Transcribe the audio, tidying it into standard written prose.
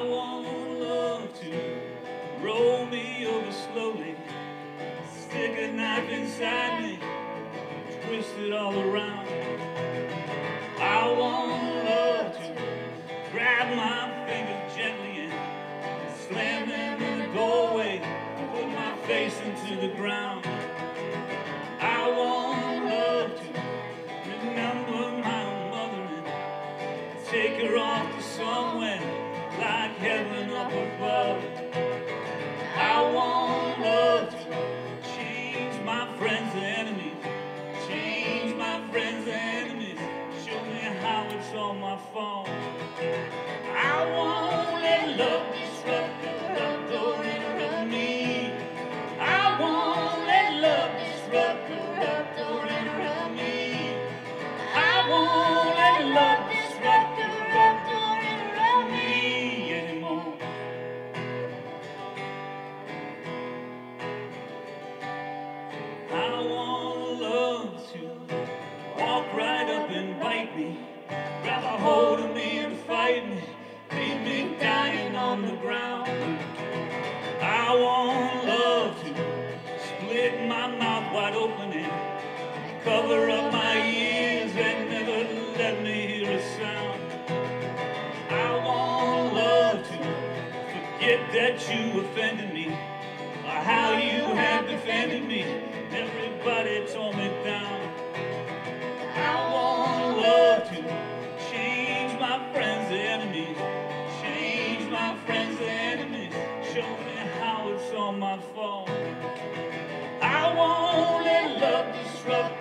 I want love to roll me over slowly, stick a knife inside me, twist it all around. I want love to grab my fingers gently and slam them in the doorway, put my face into the ground. I want love to remember my mother and take her off to somewhere like heaven up above. I want love to change my friends' enemies, change my friends' enemies, show me how it's all my fault. I won't let love disrupt or interrupt me. I won't let love disrupt or interrupt me. I won't let love disrupt or interrupt me anymore. I want love to walk right up and bite me, grab a hold of me and fight me, leave me dying on the ground. I want love to split my mouth wide open and cover up my ears and never let me hear a sound. I want love to forget that you offended me, or how you had defended me, everybody tore me down. I want love to change my friends' enemies, change my friends' enemies, show me how it's all my fault. I won't let love disrupt